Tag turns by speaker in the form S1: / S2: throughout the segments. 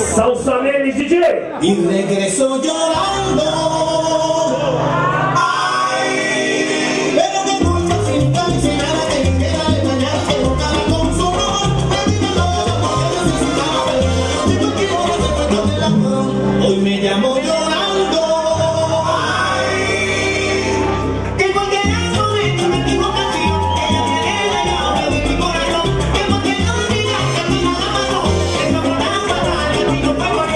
S1: Salsa Nelly DJ.
S2: Y regreso llorando. Ay, pero que culpa sin nada que queda de mañana que no cabe con su amor. Hoy me llamo llorando. Ay, que en cualquier momento me equivocación, ella tiene la llave de mi corazón. Que porque no digas que mi nada pasó, que no fue nada fatal y no fue yo.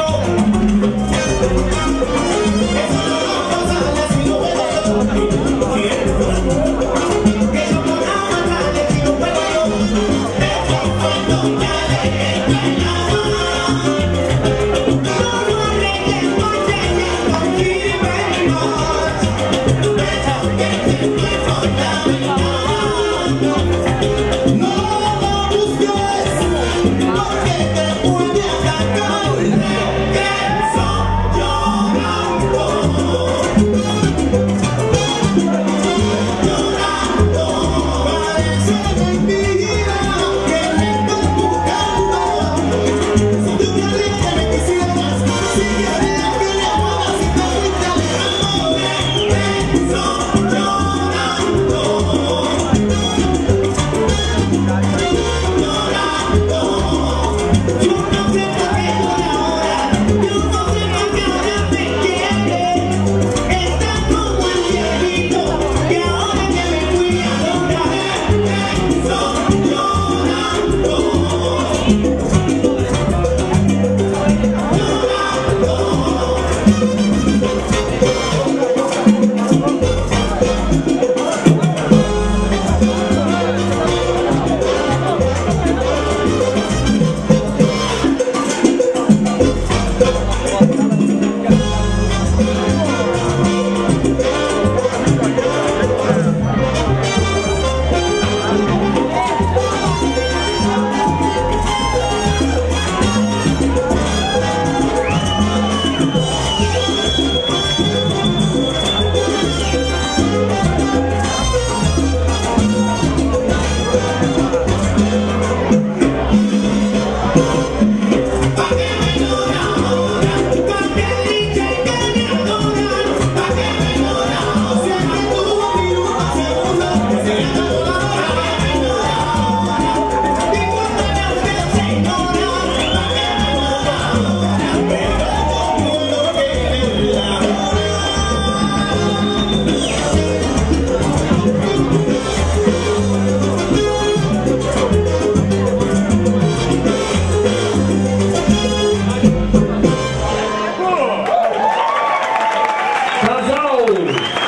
S1: Casal